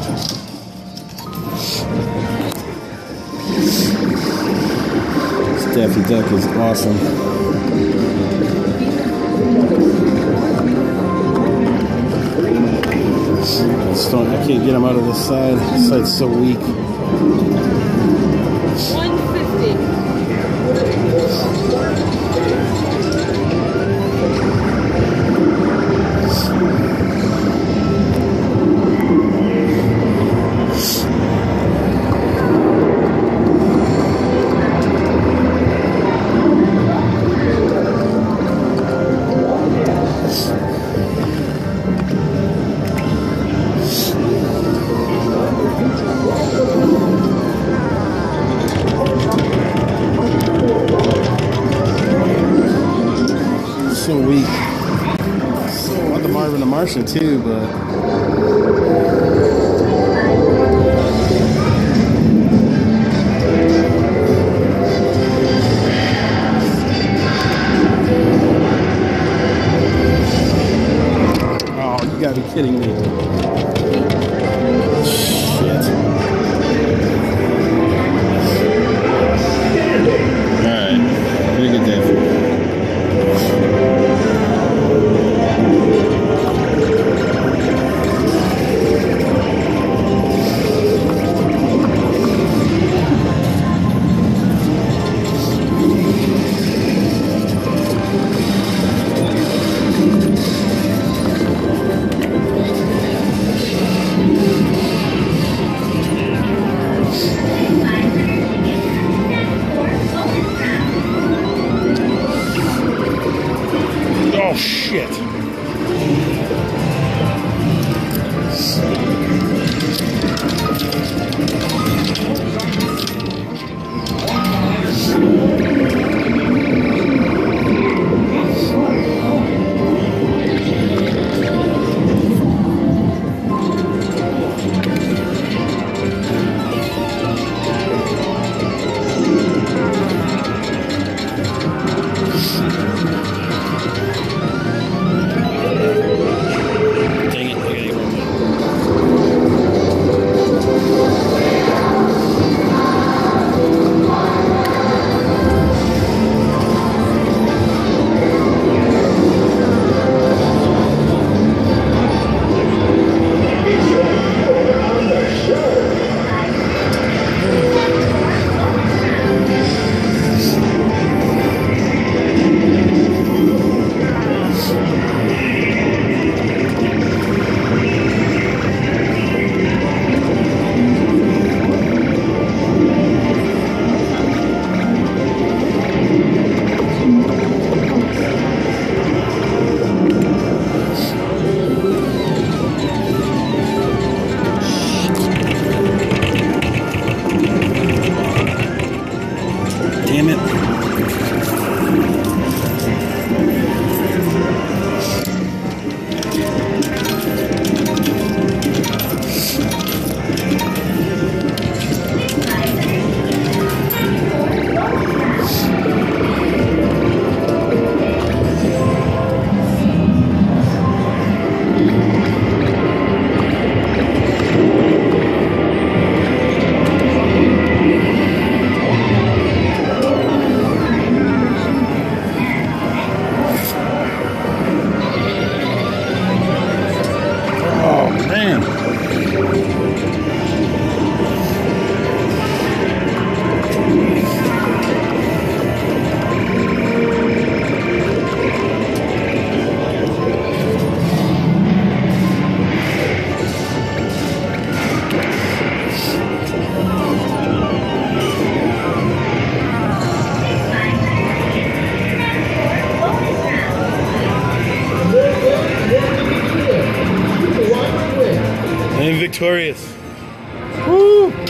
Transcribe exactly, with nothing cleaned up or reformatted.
This Daffy Duck is awesome. Don't, I can't get him out of this side. This side's so weak. one fifty. So weak. So I want the Marvin the Martian too, but oh, you gotta be kidding me. Shit. Alright. Pretty good day. Oh shit. Damn it. And victorious. Woo!